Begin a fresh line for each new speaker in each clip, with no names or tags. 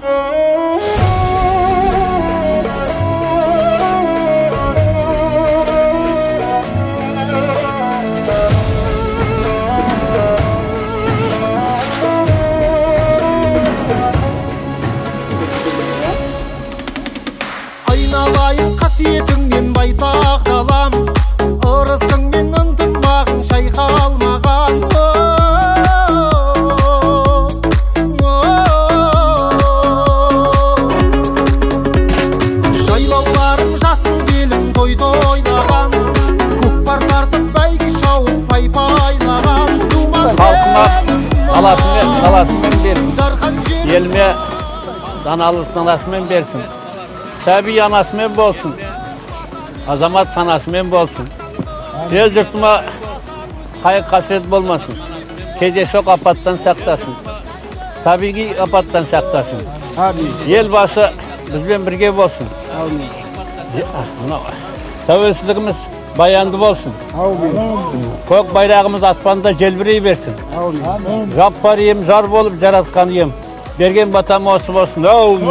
Айналайын қасиетіңмен байтақ далам, ырысыңмен ынтымағың шайқалмаған. Жайлауларың жасыл белің тойды ойлаған, көкпар тартып бәйге шауып пай-пайлаған.
Халқыма қаласымен берсін, еліме даналысымен берсін. Сәби анасымен болсын, азамат санасымен болсын. Ел жұртыма қайық қасірет болмасын. Кездейсоқ апаттан сақтасын. Табиғи апаттан сақтасын. Ел басы бізбен бірге болсын. Тәуелсіздігіміз баянды болсын. Көк байрағымыз аспанда желбірей берсін. Жаппар ем, жар болып жаратқан ем. Берген батам осы болсын.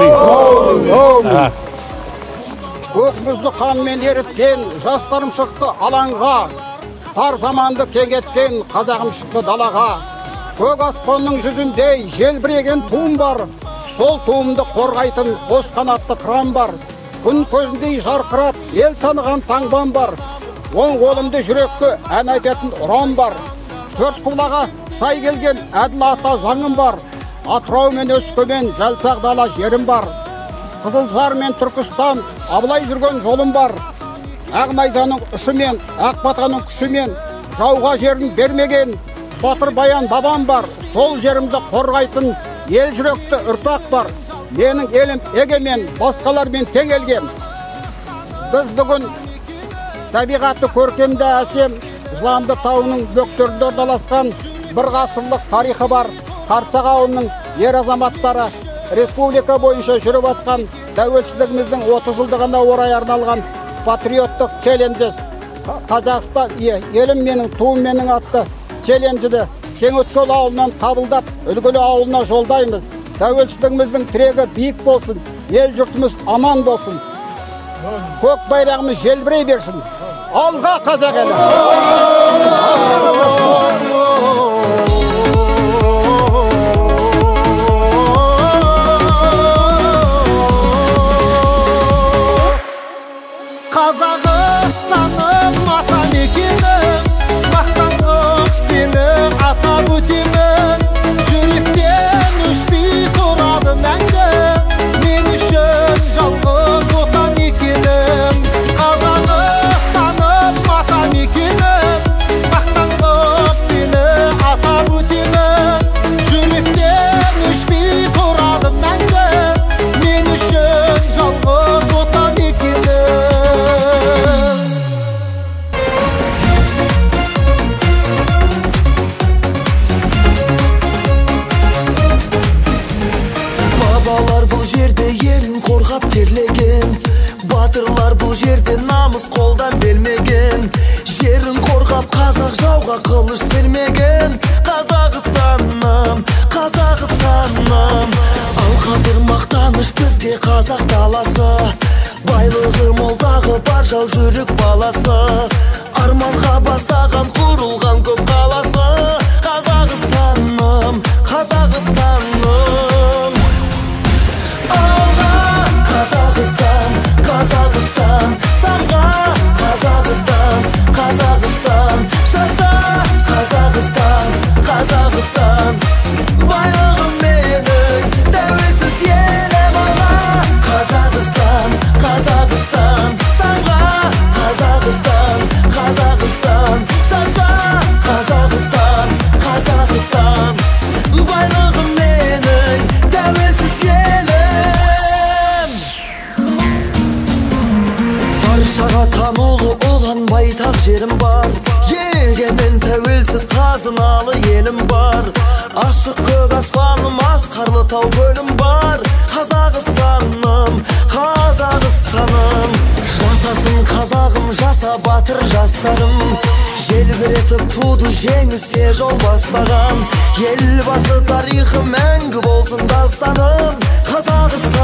Көкімізді қанмен еріткен жастарым шықты алаңға, тар заманды кеңеткен қазағым шықты далаға. Көк аспанның жүзіндей желбіреген туым бар, сол туымды қорғайтын қос қанатты қыран бар. Күн көзіндей жарқырап ел таныған таңбан бар, оң қолымды жүрекке ән айтатын ұран бар. Төрт құбылаға сай келген әділ ата заңым бар, Атырау мен Өскемен жалпақ дала жерім бар. Қызылжар мен Түркістан абылай жүрген жолым бар. Ақ-найзаның ұшымен, Ақ-батаның күшімен жауға жерін бермеген батыр баян бабам бар. Сол жерімді қорғайтын ел жүректі ұрпақ бар. Менің елім егемен, басқалармен тең елгем. Біз бүгін табиғаты көркемді әсем, Жыланды тауының бөктерінде орналасқан бір ғасырлық тарихы бар Карсак ауылының ер азаматтары республика бойынша жүріп атқан тәуелсіздігіміздің 30 жылдығына орай арналған патриоттық челленджі Қазақстан елім менің туым менің атты челленджді Кеңөткөл ауылынан қабылдап үлгілі ауылына жолдаймыз. Тәуелсіздігіміздің тірегі биік болсын, ел жұртымыз аман болсын. Көк байрағымыз желбірей берсін. Алға қазақ елі!
Қазақстаным атамекенім, мақтанып сені атап өтемін. Жүректен өшпей тұрады мәңгі, мен үшін жалғыз отан екенім. Қазақстаным атамекенім, мақтанып сені атап өтемін. Жүректен өшпей тұрады мәңгі, мен үшін жалғыз отан екенім.
Қорғап терлеген батырлар бұл жерде намыс қолдан бермеген, жерін қорғап қазақ жауға қылыш сермеген. Қазақстаным, Қазақстаным, ал қазір мақтаныш бізге қазақ даласы, байлығы молдағы бар жау жүрек баласы, арманға бастаған құрылған көп қаласы. Қазақстаным, Қазақстаным, Қазақстан, Қазақстан, самға Қазақстан, Қазақстан, жаса Қазақстан, Қазақстан, байлығым менің тәуелсіз елім алға. Қазақстан, Қазақстан, самға Қазақстан, Қазақстан, жаса Қазақстан, Қазақстан, байлығым менің тәуелсіз елім. Баршаға танылы olan байтақ жерім бар, егемен тәуелсіз қазыналы елім бар. Ашық көк аспаным, асқарлы тау көлім бар. Қазақстаным, Қазақстаным, жасасын қазағым, жаса батыр жастарым. Желбіретіп туды жеңіске жол бастаған, елбасы тарихы мәңгі болсын дастаным. бағыста